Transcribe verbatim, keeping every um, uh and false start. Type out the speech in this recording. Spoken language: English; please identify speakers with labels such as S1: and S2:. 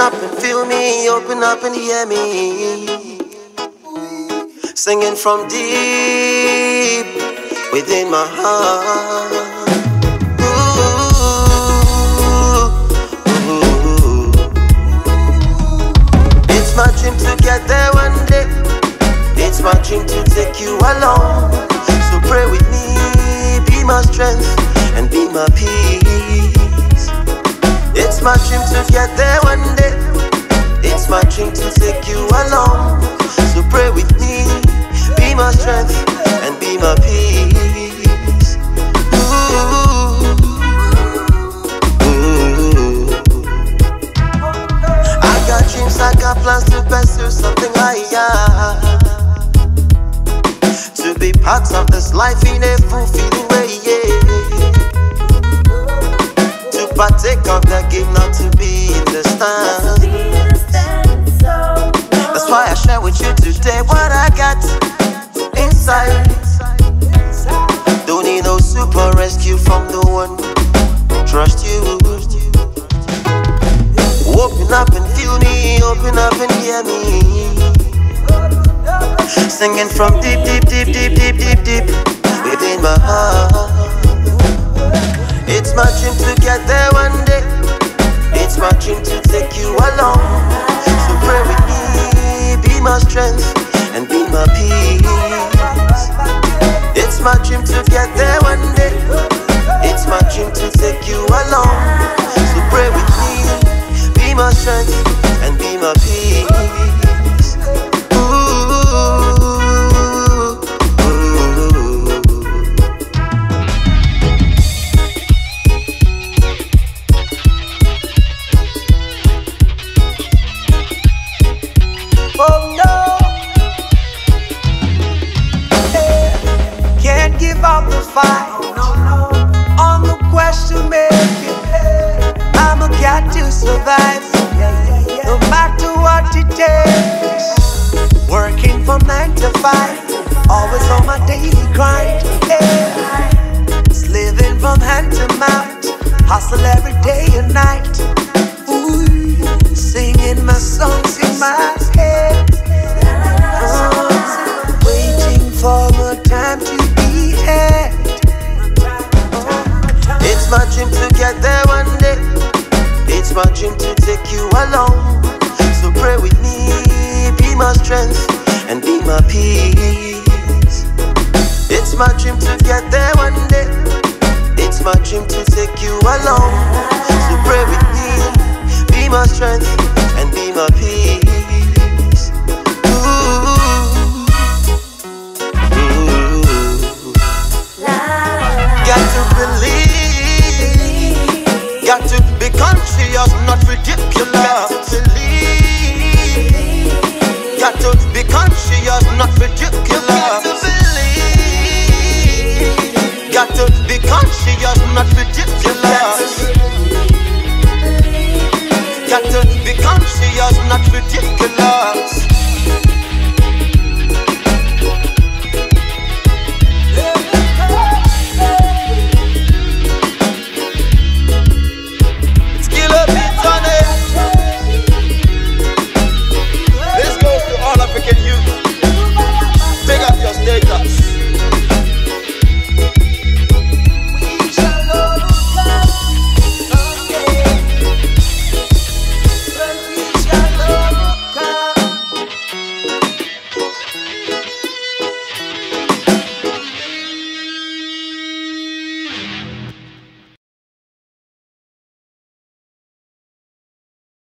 S1: up and feel me, open up and hear me. Singing from deep within my heart. Ooh, ooh. It's my dream to get there one day. It's my dream to take you along. So pray with me, be my strength and be my peace. It's my dream to get there one day. It's my dream to take you along. So pray with me, be my strength and be my peace. Ooh, ooh. I got dreams, I got plans to pursue something higher. To be part of this life in a fulfilling way, yeah. To partake of the game, not to be in the stands. That's why I share with you today what I got inside. Don't need no super rescue from the one who trust you. Open up and feel me, open up and hear me. Singing from deep, deep, deep, deep, deep, deep, deep within my heart. It's my dream to get there one day. It's my dream to take you along. So pray with me, be my strength and be my peace. It's my dream to get there one day. It's my dream to take you along. So pray with me, be my strength and be my peace.
S2: On the quest to make it, I'm a cat to survive. No matter what it takes, working from nine to five, always on my daily grind. Yeah. It's living from hand to mouth, hustle every day and night. Ooh, singing my songs in my head. Oh, waiting for my time to be had.
S1: It's my dream to get there one day. It's my dream to take you along. So pray with me, be my strength and be my peace. It's my dream to get there one day. It's my dream to take you along. So pray with me, be my strength and be my peace. Ooh, ooh. Got to believe. Got to be conscious, not ridiculous. Got to believe. Got to be conscious, not ridiculous. Got to believe. Got to be conscious, not ridiculous. Got to be conscious, not ridiculous.